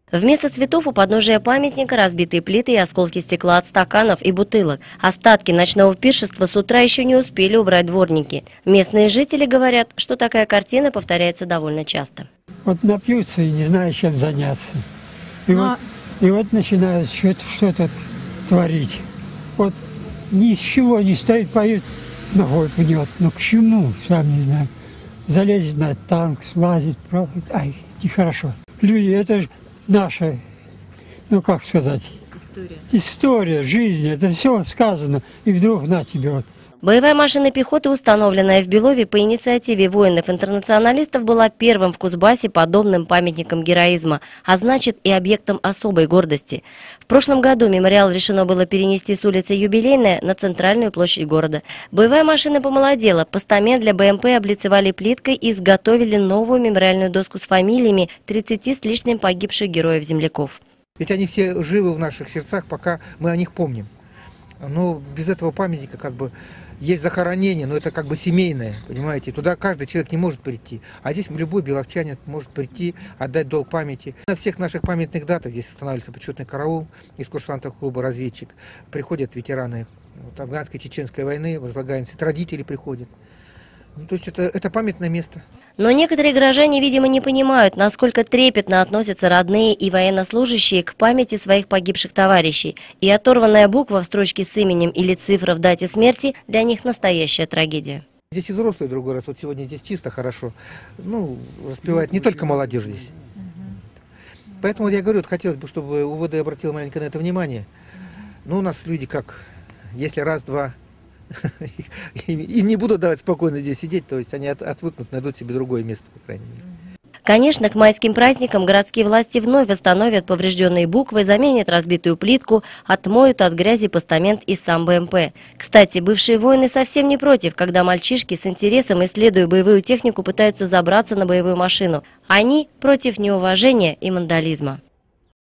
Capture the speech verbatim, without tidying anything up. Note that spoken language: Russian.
Вместо цветов у подножия памятника разбитые плиты и осколки стекла от стаканов и бутылок. Остатки ночного пиршества с утра еще не успели убрать дворники. Местные жители говорят, что такая картина повторяется довольно часто. Вот напьются и не знают, чем заняться. И, Но... вот, и вот начинают что-то, что-то творить. Вот ни с чего не стоит, поют, ногой пнет. Но к чему, сам не знаю. Залезет на танк, слазит, пробует. Ай, нехорошо. Люди, это же наша, ну как сказать, история, история жизни, это все сказано, и вдруг на тебе вот. Боевая машина пехоты, установленная в Белове по инициативе воинов-интернационалистов, была первым в Кузбассе подобным памятником героизма, а значит и объектом особой гордости. В прошлом году мемориал решено было перенести с улицы Юбилейная на центральную площадь города. Боевая машина помолодела, постамент для БМП облицевали плиткой и изготовили новую мемориальную доску с фамилиями тридцати с лишним погибших героев-земляков. Ведь они все живы в наших сердцах, пока мы о них помним. Но без этого памятника как бы есть захоронение, но это как бы семейное, понимаете. Туда каждый человек не может прийти. А здесь любой беловчанин может прийти, отдать долг памяти. На всех наших памятных датах здесь устанавливается почетный караул из курсантов клуба «Разведчик». Приходят ветераны вот, афганской, чеченской войны, возлагаемся, родители приходят. Ну, то есть это, это памятное место. Но некоторые горожане, видимо, не понимают, насколько трепетно относятся родные и военнослужащие к памяти своих погибших товарищей. И оторванная буква в строчке с именем или цифра в дате смерти для них настоящая трагедия. Здесь и взрослые другой раз. Вот сегодня здесь чисто, хорошо. Ну, распевает не только молодежь здесь. Поэтому я говорю, вот хотелось бы, чтобы УВД обратил маленько на это внимание. Но у нас люди как, если раз-два... Им не будут давать спокойно здесь сидеть, то есть они от, отвыкнут, найдут себе другое место, по крайней мере. Конечно, к майским праздникам городские власти вновь восстановят поврежденные буквы, заменят разбитую плитку, отмоют от грязи постамент и сам БМП. Кстати, бывшие воины совсем не против, когда мальчишки с интересом, исследуя боевую технику, пытаются забраться на боевую машину. Они против неуважения и вандализма.